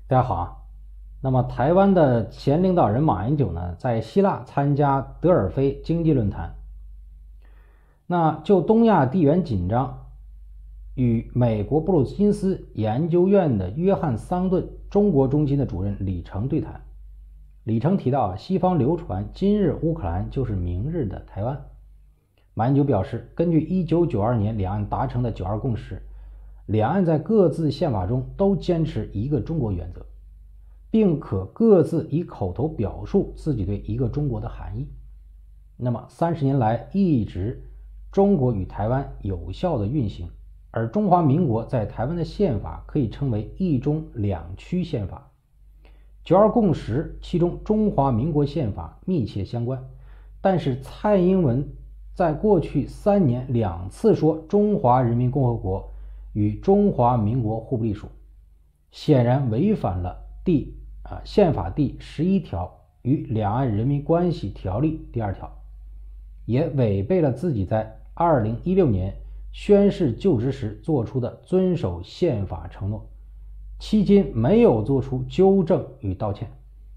大家好啊。那么台湾的前领导人马英九呢，在希腊参加德尔菲经济论坛。那就东亚地缘紧张，与美国布鲁金斯研究院的约翰桑顿中国中心的主任李成对谈。李成提到，西方流传今日乌克兰就是明日的台湾。马英九表示，根据1992年两岸达成的九二共识，两岸在各自宪法中都坚持一个中国原则，并可各自以口头表述自己对一个中国的含义。那么30年来一直中国与台湾有效的运行，而中华民国在台湾的宪法可以称为一中两区宪法。九二共识其中中华民国宪法密切相关，但是蔡英文在过去3年2次说中华人民共和国与中华民国互不隶属，显然违反了宪法第11条与两岸人民关系条例第2条，也违背了自己在2016年宣誓就职时做出的遵守宪法承诺，迄今没有做出纠正与道歉。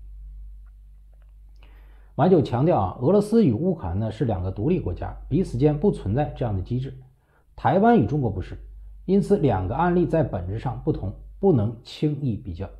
马英九强调俄罗斯与乌克兰呢是2个独立国家，彼此间不存在这样的机制，台湾与中国不是，因此2个案例在本质上不同，不能轻易比较。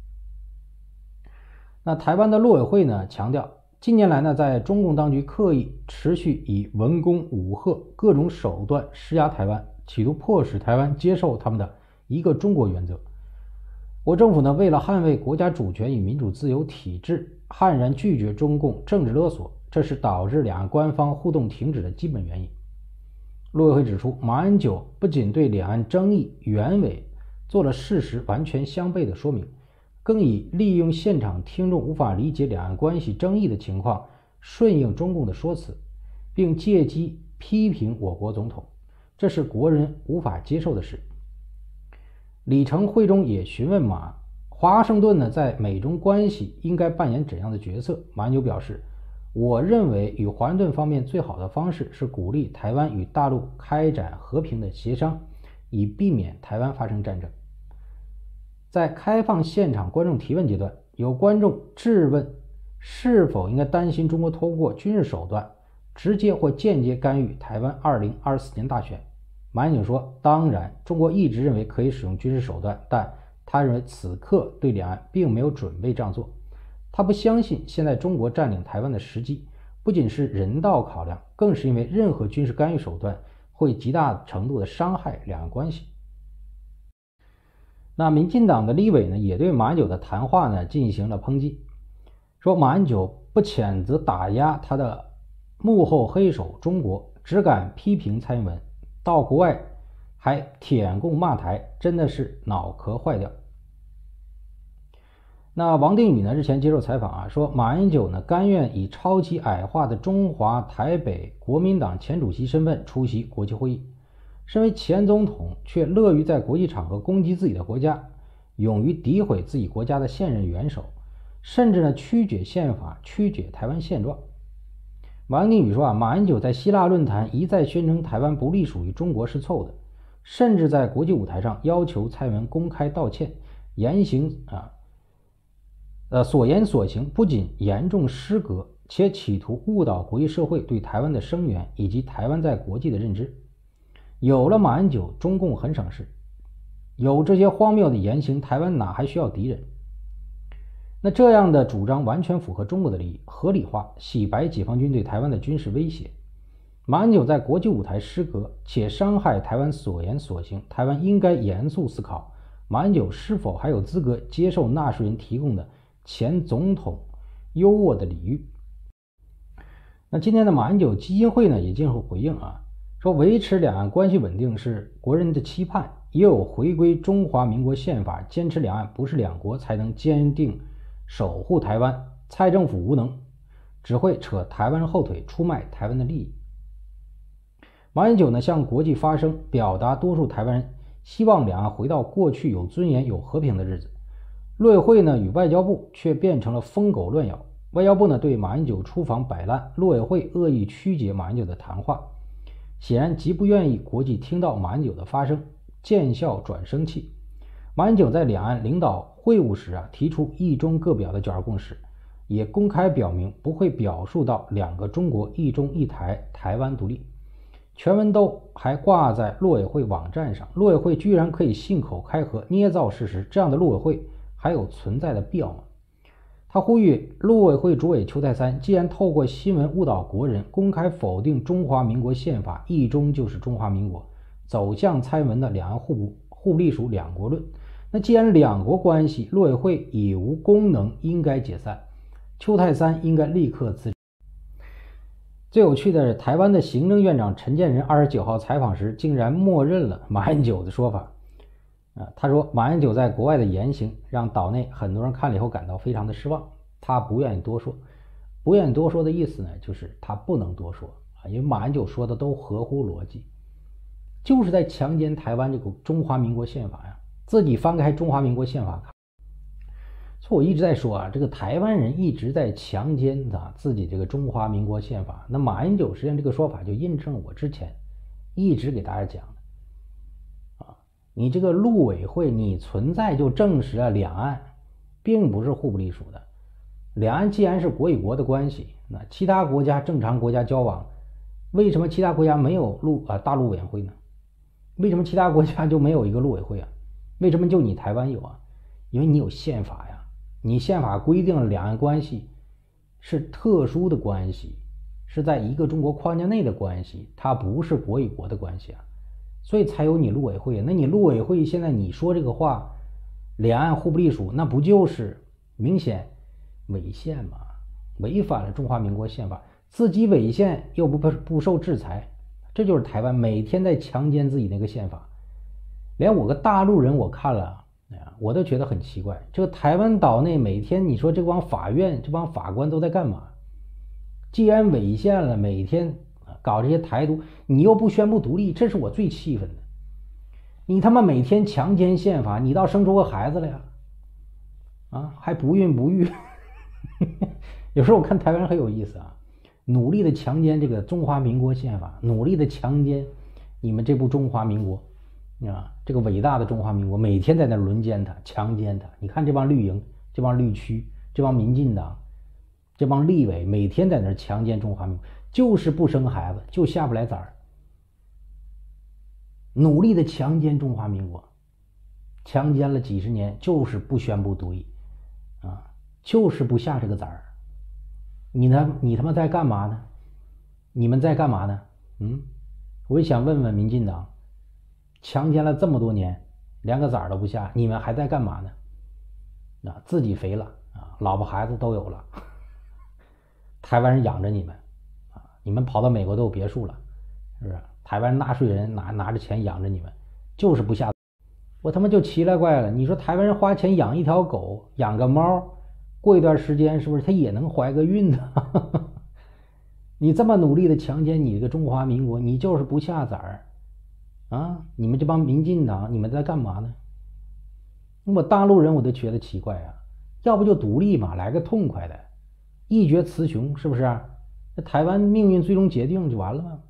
那台湾的陆委会呢强调，近年来呢，在中共当局刻意持续以文攻武吓各种手段施压台湾，企图迫使台湾接受他们的一个中国原则。我政府呢，为了捍卫国家主权与民主自由体制，悍然拒绝中共政治勒索，这是导致两岸官方互动停止的基本原因。陆委会指出，马英九不仅对两岸争议原委做了事实完全相悖的说明，更以利用现场听众无法理解两岸关系争议的情况顺应中共的说辞，并借机批评我国总统，这是国人无法接受的事。李成会中也询问华盛顿呢在美中关系应该扮演怎样的角色。马英九表示，我认为与华盛顿方面最好的方式是鼓励台湾与大陆开展和平的协商，以避免台湾发生战争。在开放现场观众提问阶段，有观众质问是否应该担心中国通过军事手段直接或间接干预台湾2024年大选。马英九说，当然中国一直认为可以使用军事手段，但他认为此刻对两岸并没有准备这样做。他不相信现在中国占领台湾的时机不仅是人道考量，更是因为任何军事干预手段会极大程度的伤害两岸关系。那民进党的立委呢，也对马英九的谈话呢进行了抨击，说马英九不谴责打压他的幕后黑手中国，只敢批评蔡英文，到国外还舔共骂台，真的是脑壳坏掉。那王定宇呢日前接受采访说马英九呢甘愿以超级矮化的中华台北国民党前主席身份出席国际会议，身为前总统却乐于在国际场合攻击自己的国家，勇于诋毁自己国家的现任元首，甚至呢曲解宪法，曲解台湾现状。王定宇说马英九在希腊论坛一再宣称台湾不隶属于中国是错误的，甚至在国际舞台上要求蔡英文公开道歉，所言所行不仅严重失格，且企图误导国际社会对台湾的声援以及台湾在国际的认知。有了马英九，中共很省事，有这些荒谬的言行，台湾哪还需要敌人？那这样的主张完全符合中国的利益，合理化洗白解放军对台湾的军事威胁。马英九在国际舞台失格且伤害台湾所言所行，台湾应该严肃思考，马英九是否还有资格接受纳税人提供的前总统优渥的礼遇。那今天的马英九基金会呢也进行回应说维持两岸关系稳定是国人的期盼，也有回归中华民国宪法，坚持两岸不是两国才能坚定守护台湾。蔡政府无能，只会扯台湾后腿，出卖台湾的利益。马英九呢向国际发声，表达多数台湾人希望两岸回到过去有尊严有和平的日子。陆委会呢与外交部却变成了疯狗乱咬，外交部呢对马英九出访摆烂，陆委会恶意曲解马英九的谈话，显然极不愿意国际听到马英九的发声，见笑转生气。马英九在两岸领导会晤时提出一中各表的九二共识，也公开表明不会表述到两个中国一中一台台湾独立。全文都还挂在陆委会网站上，陆委会居然可以信口开河捏造事实，这样的陆委会还有存在的必要吗？他呼吁陆委会主委邱太三，既然透过新闻误导国人，公开否定中华民国宪法一中就是中华民国，走向蔡英文的两岸互不隶属两国论，那既然两国关系陆委会已无功能，应该解散，邱太三应该立刻辞职。最有趣的是，台湾的行政院长陈建仁29号采访时竟然默认了马英九的说法。他说马英九在国外的言行让岛内很多人看了以后感到非常的失望，他不愿意多说。不愿意多说的意思呢，就是他不能多说因为马英九说的都合乎逻辑，就是在强奸台湾这个中华民国宪法呀。自己翻开中华民国宪法看，所以我一直在说这个台湾人一直在强奸自己这个中华民国宪法。那马英九实际上这个说法就印证我之前一直给大家讲的你这个陆委会你存在就证实了两岸并不是互不隶属的。两岸既然是国与国的关系，那其他国家正常国家交往，为什么其他国家没有大陆委员会呢？为什么其他国家就没有一个陆委会为什么就你台湾有因为你有宪法呀，你宪法规定了两岸关系是特殊的关系，是在一个中国框架内的关系，它不是国与国的关系所以才有你陆委会那你陆委会现在你说这个话，两岸互不隶属，那不就是明显违宪吗？违反了中华民国宪法，自己违宪又不受制裁，这就是台湾每天在强奸自己那个宪法。连我个大陆人我看了我都觉得很奇怪，这个台湾岛内每天你说这帮法院这帮法官都在干嘛？既然违宪了，每天搞这些台独，你又不宣布独立，这是我最气愤的。你他妈每天强奸宪法，你倒生出个孩子来还不孕不育有时候我看台湾人很有意思努力的强奸这个中华民国宪法，努力的强奸你们这部中华民国这个伟大的中华民国，每天在那轮奸他强奸他。你看这帮绿营这帮绿区这帮民进党这帮立委每天在那强奸中华民国，就是不生孩子，就下不来崽儿，努力的强奸中华民国，强奸了几十年，就是不宣布独立就是不下这个崽儿。你他妈在干嘛呢？你们在干嘛呢？我也想问问民进党，强奸了这么多年，连个崽儿都不下，你们还在干嘛呢？自己肥了老婆孩子都有了，台湾人养着你们你们跑到美国都有别墅了，是不是？台湾纳税人拿着钱养着你们，就是不下。我他妈就奇了怪了，你说台湾人花钱养一条狗，养个猫，过一段时间是不是他也能怀个孕呢？你这么努力的强奸你这个中华民国，你就是不下崽儿你们这帮民进党你们在干嘛呢？我大陆人我都觉得奇怪要不就独立嘛，来个痛快的，一决雌雄，是不是那台湾命运最终决定就完了吗？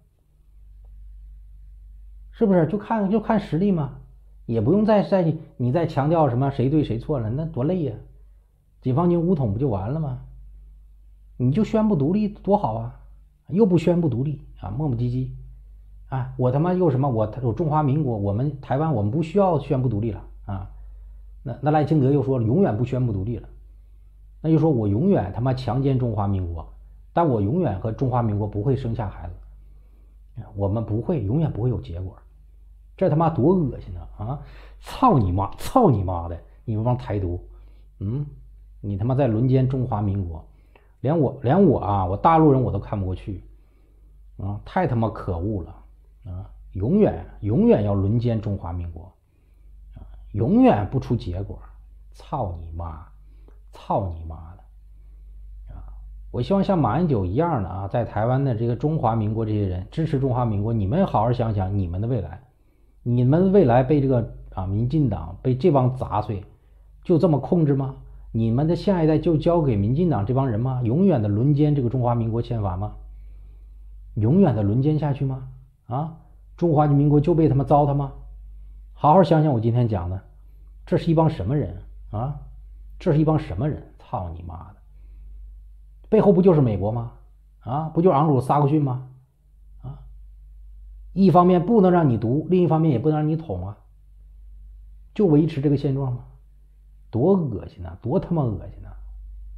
是不是就看实力嘛，也不用你再强调什么谁对谁错了，那多累呀，解放军武统不就完了吗？你就宣布独立多好又不宣布独立磨磨唧唧我他妈又什么我中华民国，我们台湾我们不需要宣布独立了那赖清德又说了永远不宣布独立了，那就说我永远他妈强奸中华民国，但我永远和中华民国不会生下孩子，我们永远不会有结果，这他妈多恶心操你妈操你妈的，你们帮台独你他妈在轮奸中华民国，连我大陆人我都看不过去太他妈可恶了永远要轮奸中华民国永远不出结果，操你妈操你妈的我希望像马英九一样的在台湾的这个中华民国这些人支持中华民国，你们好好想想你们的未来，你们未来被这个民进党被这帮杂碎就这么控制吗？你们的下一代就交给民进党这帮人吗？永远的轮奸这个中华民国宪法吗？永远的轮奸下去吗？中华民国就被他们糟蹋吗？好好想想我今天讲的，这是一帮什么人啊，这是一帮什么人？操你妈的！背后不就是美国吗？啊，不就是昂鲁萨克逊吗？啊，一方面不能让你读，另一方面也不能让你统啊，就维持这个现状吗？多恶心啊，多他妈恶心啊！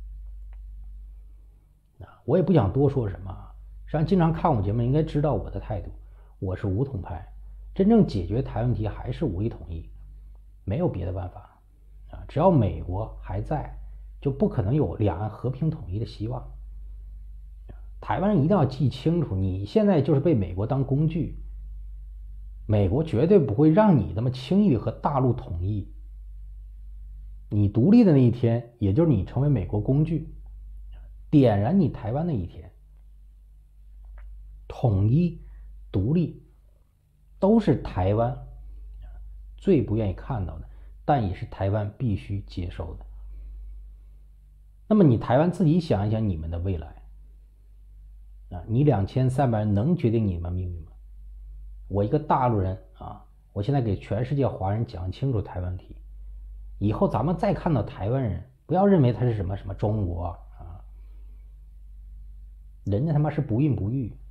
我也不想多说什么，实际上经常看我节目应该知道我的态度，我是武统派，真正解决台湾问题还是武力统一，没有别的办法啊！只要美国还在，就不可能有两岸和平统一的希望。台湾人一定要记清楚，你现在就是被美国当工具，美国绝对不会让你那么轻易和大陆统一。你独立的那一天，也就是你成为美国工具，点燃你台湾那一天，统一、独立，都是台湾最不愿意看到的，但也是台湾必须接受的。那么你台湾自己想一想你们的未来啊，你2300人能决定你们命运吗？我一个大陆人啊，我现在给全世界华人讲清楚台湾问题，以后咱们再看到台湾人，不要认为他是什么什么中国啊，人家他妈是不孕不育。